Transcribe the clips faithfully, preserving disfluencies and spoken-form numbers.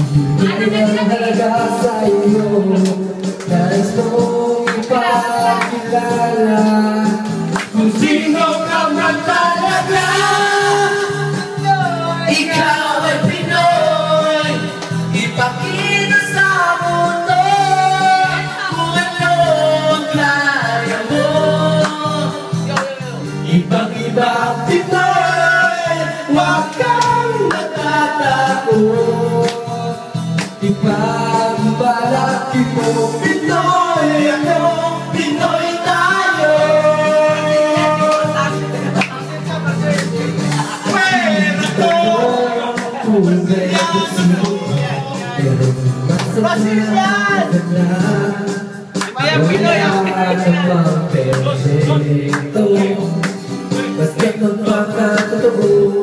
Hindi na halaga sa'yo, nais mong ipakilala kung sino ka man talaga. Ikaw ay Pinoy, ipakita sa mundo kung ano ang kaya mo. Ibang-iba ang Pinoy, huwag kang natatakot. Ipagbalaki mo, Pinoy ako, Pinoy tayo. Pugay ako sino, pero masarap na. Wala namang perfecto, basta't magpakatotoo.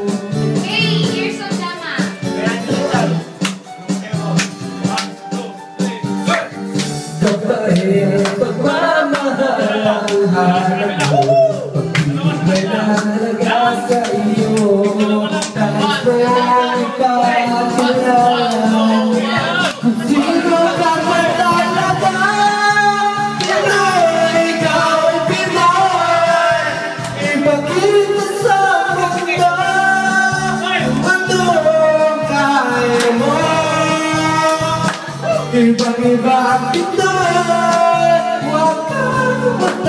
Babae, pagmamahal ang hanap mo, pag-ibig may nahalaga sa iyo, kahit mo ipakilala kung sino ka man talaga. Ikaw ay Pinoy, ipakita sa mundo ano ang kaya mo. Ibang-iba ang Pinoy, huwag kang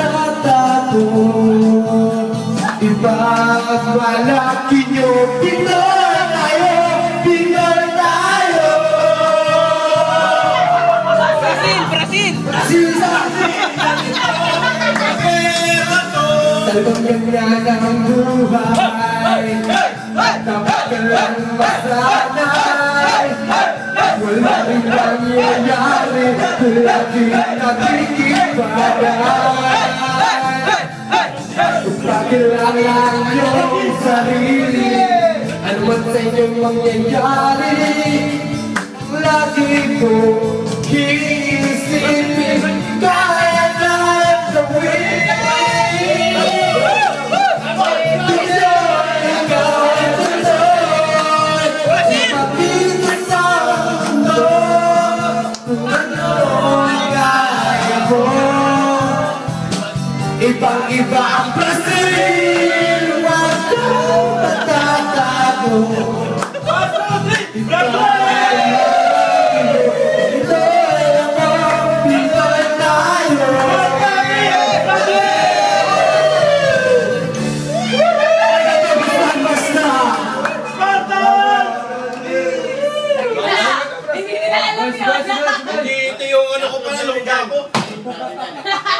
matatakot. Ipagmalaki niyo, Pinoy tayo, Pinoy tayo. Brazil! Brazil! Brazil sa talagang ganyan ang buhay, dapat ka lang masanay. Wala rin nangyayari, lagi nagkikibagay. Pagkilala niyong sarili, ano man sa inyong mangyayari, lagi ko iisipin, kaya na gawin. Ibang-iba ang Brazil, huwag kang matatakot. Pinoy ako, Pinoy tayo. Basta! Hindi nila alam yun! Dito yung ano ko pala, lumga ko.